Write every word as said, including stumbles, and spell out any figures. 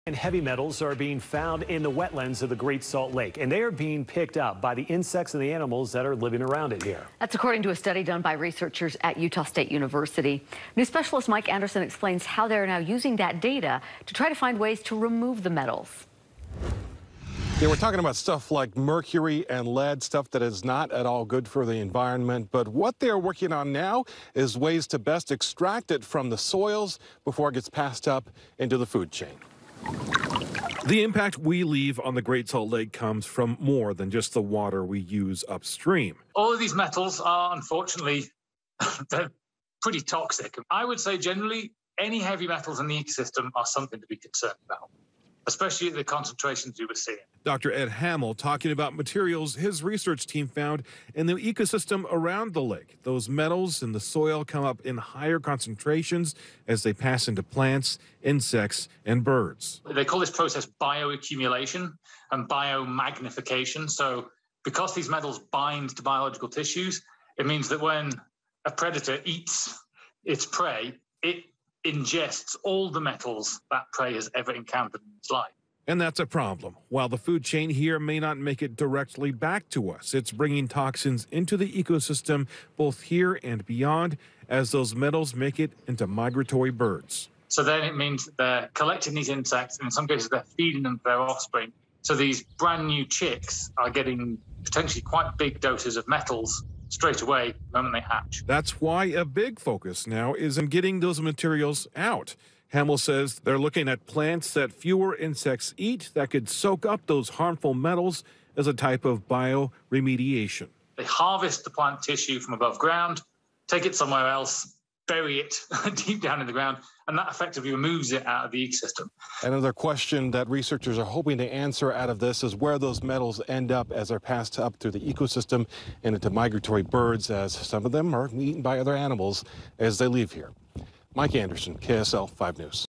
And heavy metals are being found in the wetlands of the Great Salt Lake, and they are being picked up by the insects and the animals that are living around it here. That's according to a study done by researchers at Utah State University. News specialist Mike Anderson explains how they're now using that data to try to find ways to remove the metals. Yeah, we're talking about stuff like mercury and lead, stuff that is not at all good for the environment. But what they're working on now is ways to best extract it from the soils before it gets passed up into the food chain. The impact we leave on the Great Salt Lake comes from more than just the water we use upstream. All of these metals are, unfortunately, they're pretty toxic. I would say generally any heavy metals in the ecosystem are something to be concerned about, especially at the concentrations we were seeing. Doctor Ed Hamill talking about materials his research team found in the ecosystem around the lake. Those metals in the soil come up in higher concentrations as they pass into plants, insects, and birds. They call this process bioaccumulation and biomagnification. So because these metals bind to biological tissues, it means that when a predator eats its prey, it ingests all the metals that prey has ever encountered in its life. And that's a problem. While the food chain here may not make it directly back to us, it's bringing toxins into the ecosystem both here and beyond as those metals make it into migratory birds. So then it means they're collecting these insects, and in some cases they're feeding them to their offspring. So these brand new chicks are getting potentially quite big doses of metals straight away the moment they hatch. That's why a big focus now is in getting those materials out. Hamill says they're looking at plants that fewer insects eat that could soak up those harmful metals as a type of bioremediation. They harvest the plant tissue from above ground, take it somewhere else, bury it deep down in the ground, and that effectively removes it out of the ecosystem. Another question that researchers are hoping to answer out of this is where those metals end up as they're passed up through the ecosystem and into migratory birds, as some of them are eaten by other animals as they leave here. Mike Anderson, K S L five News.